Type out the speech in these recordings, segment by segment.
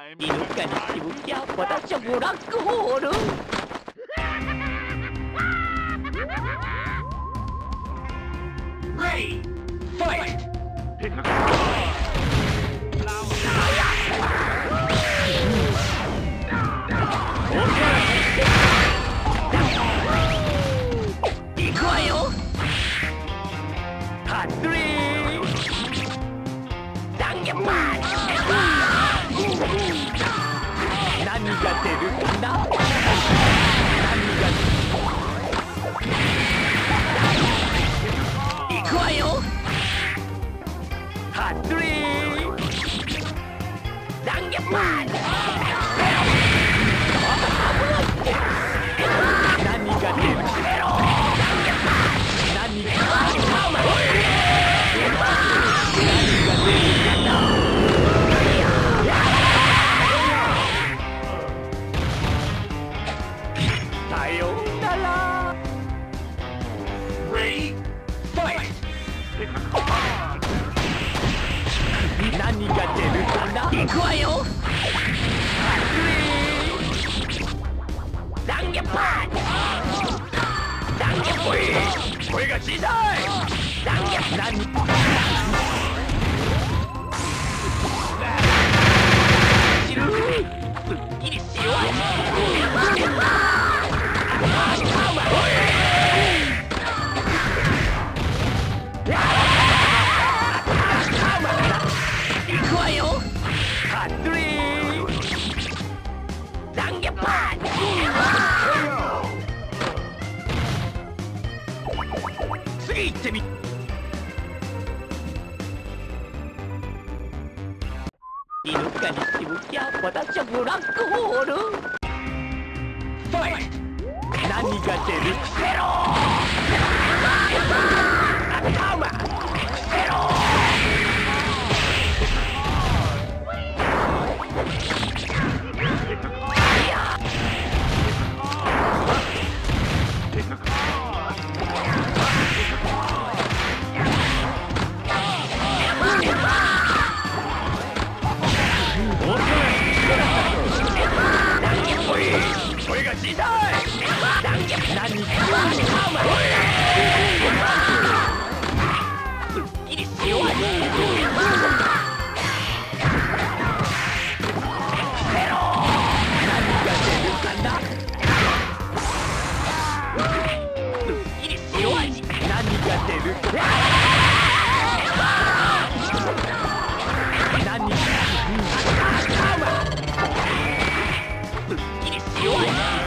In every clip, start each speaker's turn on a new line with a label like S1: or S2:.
S1: 犬かにしぶきゃ私はブラックホール。
S2: Ready, fight! Pick a card!
S1: 行くわよ。ハットリー断言パンチ。何が出るかな。行くわよ。ハットリー断言パンチ。何が出る。さようなら。
S2: Ready, fight! Pick a card!
S1: 何が出るかな。行くわよ。ハットリー断言パンチ。断言ポイ。声が小さい。断言何。すっきりしよう。行くわよ。ハットリー断言パンチ。次行ってみ。犬かにしぶきゃ私はブラックホール。
S2: Fight!
S1: 何が出る。ゼロ。仲間。ゼロ。
S2: Pick a card!
S1: 声が小さい。何かすっきりしよう。ゼロ。何が出るかな。すっきりしよう。何が出るか。何がすっきりしよう。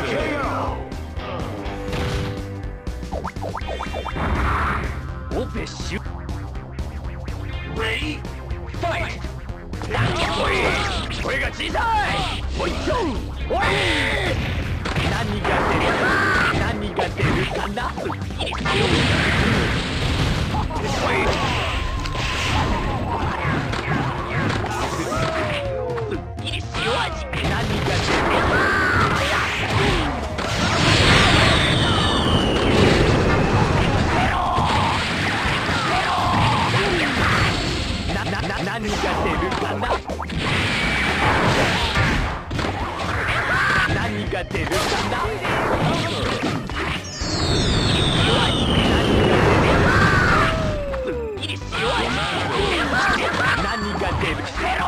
S1: オペシュ。
S2: Ready, fight!
S1: 何やこれ。声が小さい。おいしょ。おい。何が出る。何が出るかな。すっきりしよう。おい。すっきりしよう。何が出る。何が出るかな。何が出るかな。すっきりしよう。何が出る。ゼロ。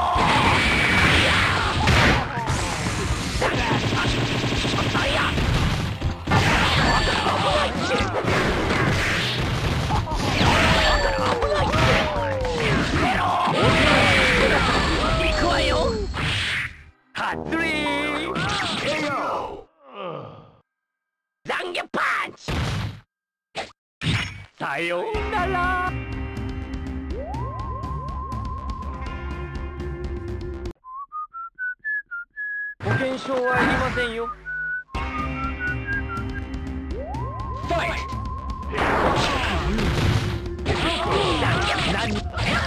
S1: 行くわよ。ハットリー
S2: KO!
S1: 断言パンチ。さようなら。保険証はいりませんよ。
S2: Fight!
S1: 何。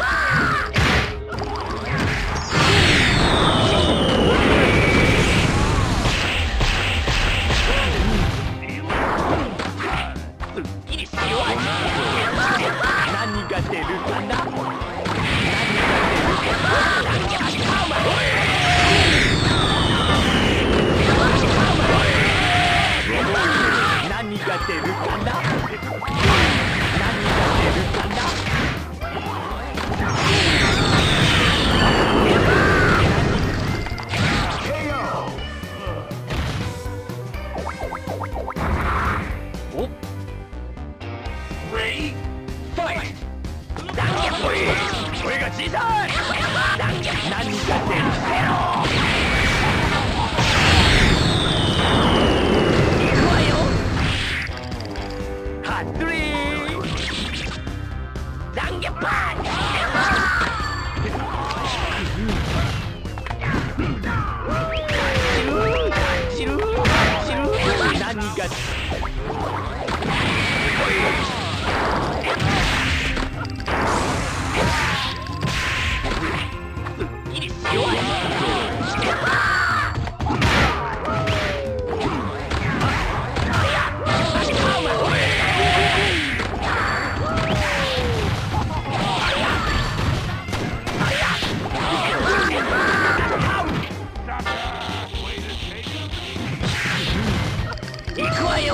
S1: すっきりしよう。何が出るかな。何が出るかな。
S2: Fight!
S1: 何が小さい。何が出る。行くわよ。ハットリー。残月パンチ。何が弱い。行くわよ。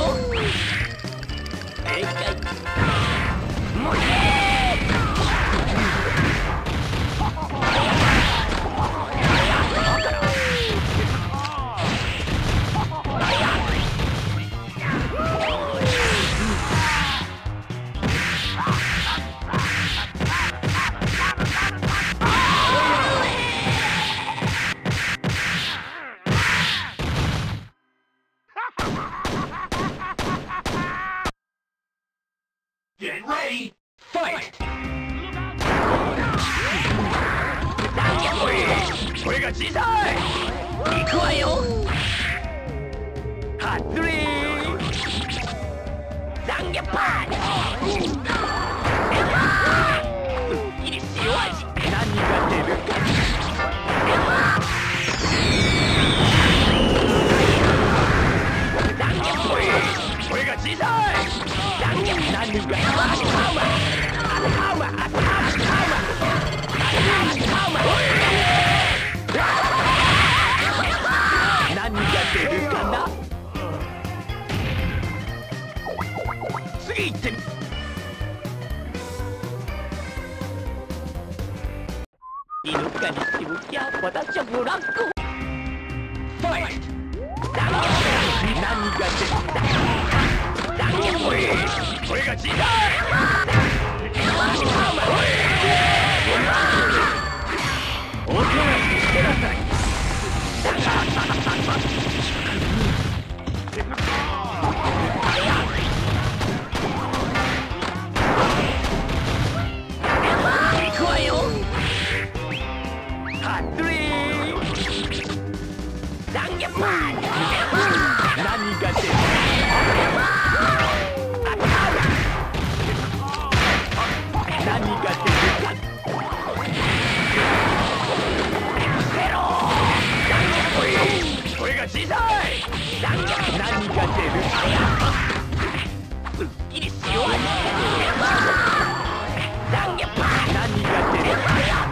S2: Get ready! Fight!
S1: 声が小さい。行くわよ。ハットリー。残月パンチ。すっきり塩味。何が出るか。残月声が小さい。残月何が何が出るかな。次行ってみ。犬かにしてもきゃ私はブラック。
S2: Fight!
S1: 何が出るんだ。声が小さい。おとなしくしてなさい。行くわよ。ハットリー。残月パンチ。何が出る。何が出るか。声が小さい。何が出る。すっきりしよう。何が出る。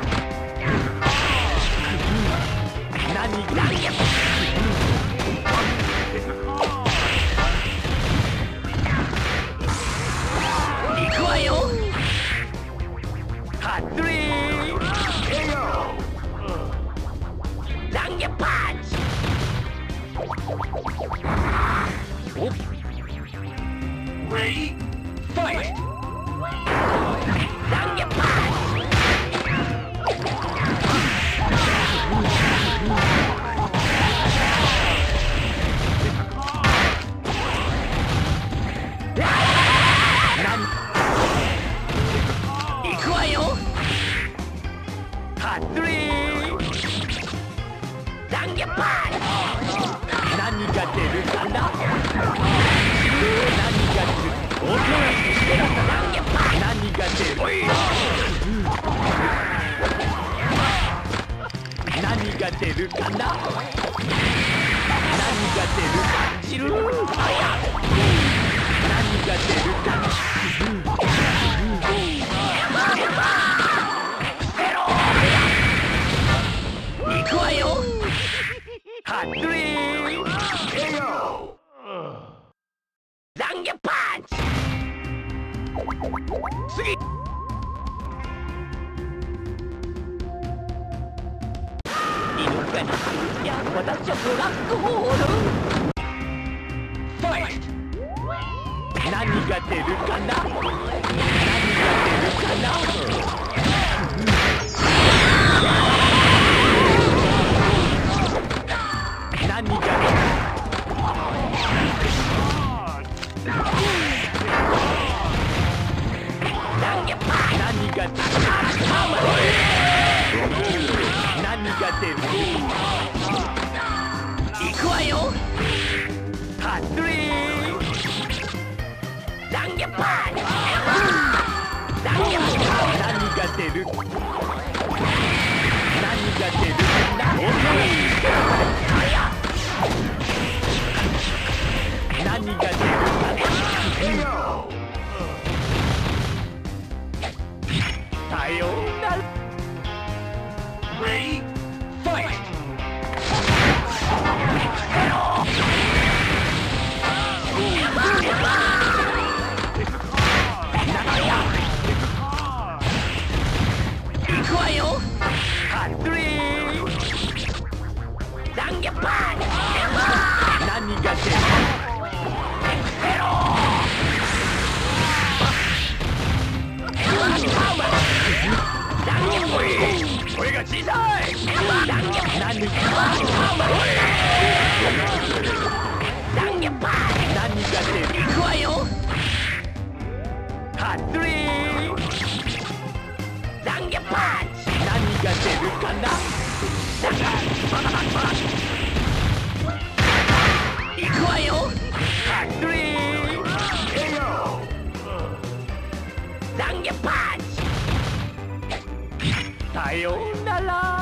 S1: 行くわよ。ハットリー。残月パンチ。
S2: Ready? Fight!
S1: 残月パンチ。行くわよ。ハットリー。残月パンチ。何が出るかな。何が出る。おとなしくしてなさい。何が出る。何が出るかな。何が出る。感じる。何が出るかな。行くわよ。ハットリー。残月パンチ。次。犬かに。いや、私はブラックホール。
S2: Fight!
S1: 何が出るかな。何が出る。 何が出る何が出る行くわよハットリー弾力パン弾力パン何が出る何が出る何が出るさようなら
S2: Ready? Fight!
S1: 行くわよハットリー弾力パン何が出る声が小さい弾力何が出る行くわよハットリー弾力パンチ何が出るかな行くわよハットリー弾力パンチさようなら